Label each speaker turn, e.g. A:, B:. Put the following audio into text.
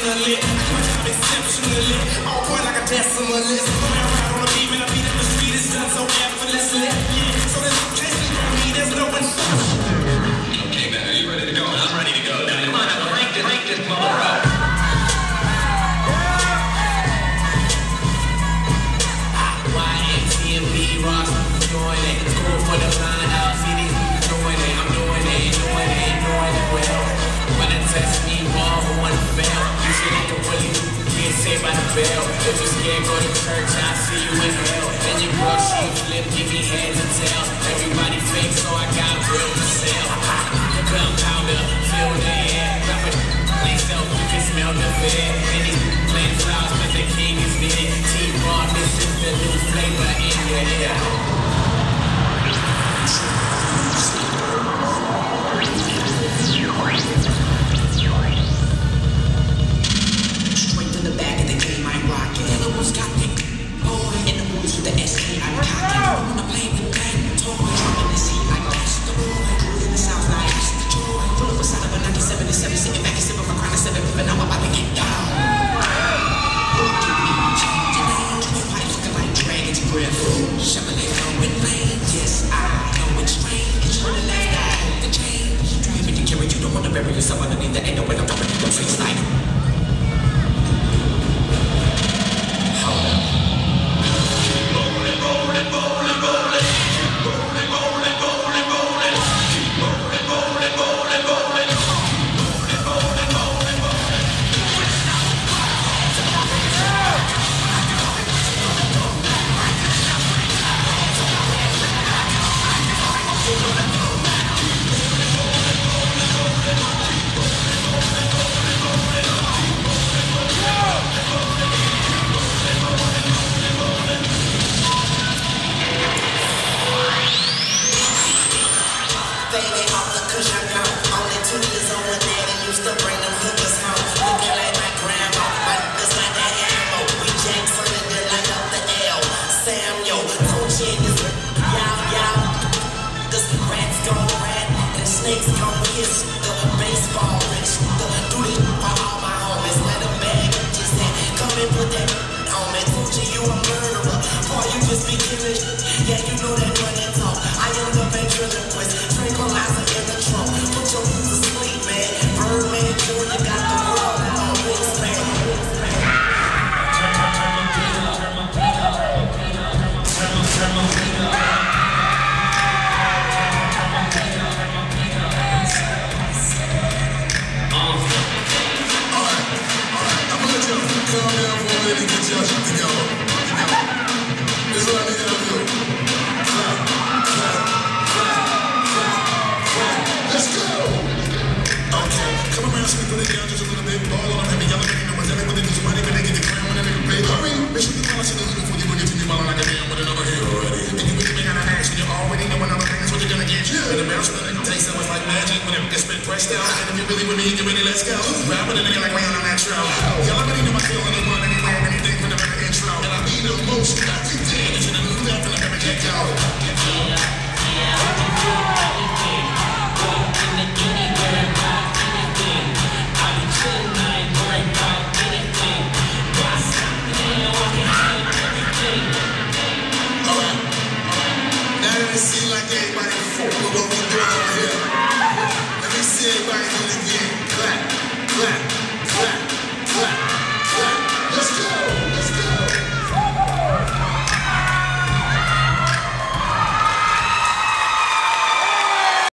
A: exceptionally. My job exceptionally. On point like a decimalist. When I ride on the beat, man, I beat up the street. It's done so effortlessly. Yeah, so there's no chasing for me. There's no one. Okay, man, are you ready to go? I'm ready to go. Now, come on, now, rank this mother up. YMCMB, Ross, doing it. School for the line out. See these doing it. I'm doing it well. Wanna test me more, who wanna fail? You should like a bully, get saved by the bell. If you scared, go to church, I'll see you in hell. And your girl, she flip, give me heads and tails. Everybody fake, so I got real to sell. Gunpowder, fill the air. Drop it, play self, you can smell the fear. And these plant flowers, but the king is dead. T-Bar, this is the new flavor in your ear. Straight to the back of the game, I'm rocking. The other one's got me. In the moves with the SC, I'm cocking. I'm playing with that toy. Dropping the seat like that's the boy. In the South Line, this is the joy. Pull up a side of a 97 to 7, sitting back and sipping my crown of 7, but now I'm about to get down. Pipes looking like dragon's breath. Chevrolet going lane. Yes, I know it's strange. It's for the left eye, the change. Driving to carry, you don't want to bury yourself underneath the end of when I'm dropping your face like. Snakes gon' hiss, the baseball wrist, the duty for all my homies. Let them bag up just that. Come and put that on me. Gucci, you a murderer. Boy, you just be killing. Yeah, you know that money talk. I am the ventriloquist, tranquilizer in the trunk. Put your fools to sleep, man. Birdman Jr. got the world on this man.
B: Calm down for a minute and get y'all shit together.